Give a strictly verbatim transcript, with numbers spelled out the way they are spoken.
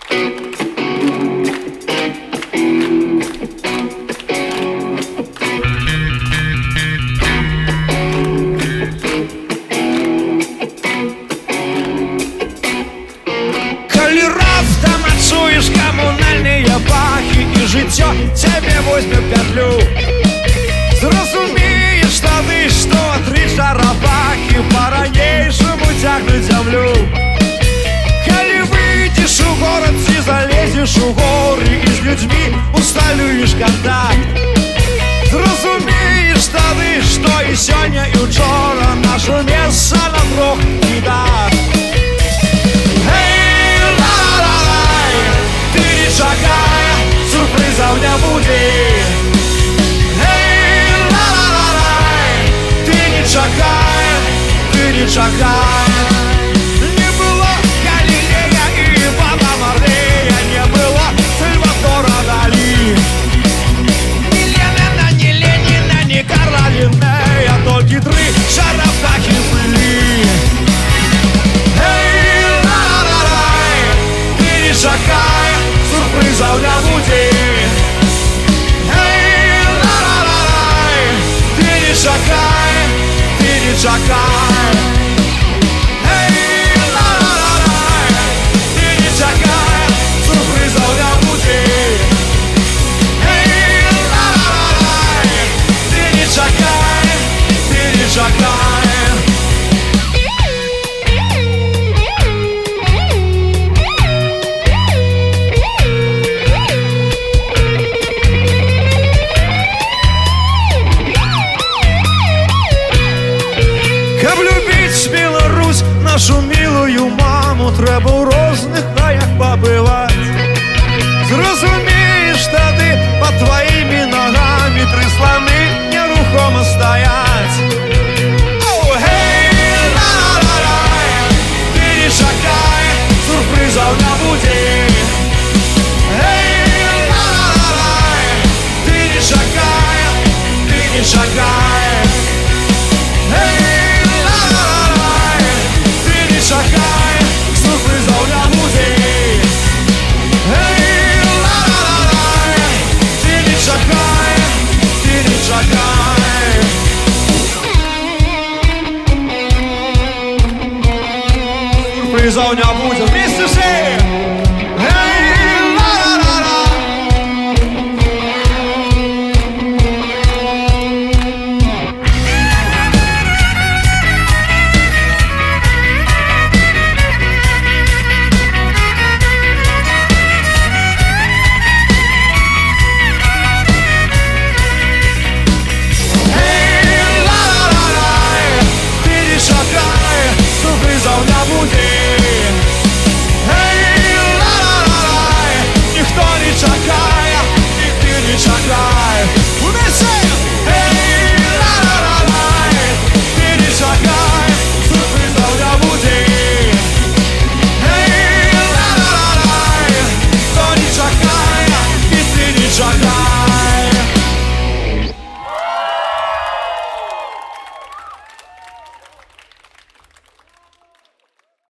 Життя тебе возьме в петлю. Зрозумієш тоді, що три шарабаки по-ранейшему тягнуть землю. Коли выйдешь у город и залезешь у горы, и с людьми усталюешь контакт, зрозумієш тоді, що і сьогодні, і вчора наше місце на трьох кидах. Эй, ла-ла-лай, ты не шагай, сюрпризов не будет. Эй, ла-ла-ла-лай, ты не шагай, ты не шагай. Не было Галилея и Ивана Марлея, не было Сальвадора Дали, ни Ленина, ни Ленина, ни Карла Линнея, только три шарабаки были. Эй, ла-ла-лай, ты не шагай, сюрпризов не будет. Эй, ла-ла-лай, ты не шагай, ты не шагай. Эй, ла-ла-лай, ты не шагай, сюрпризов не будет. Эй, ла-ла-лай, ты не шагай, ты не шагай. Білорусь, нашу милую маму, треба у різних краях побивати. Зрозумієш тоді, під твоїми ногами три слони нерухомо стоять. Оу, гей, ла-ла-лай, ти не шагай, сюрпризов не буде. Гей, ла-ла-лай, ти не шагай, ти не шагай. Гей, шагай, сюрпризов не будет. Эй, ла-ла-лай, ты не шагай, ты не шагай. Сюрпризов не будет. Вместе все. Эй, ла-ла-ла-ла. Шагай.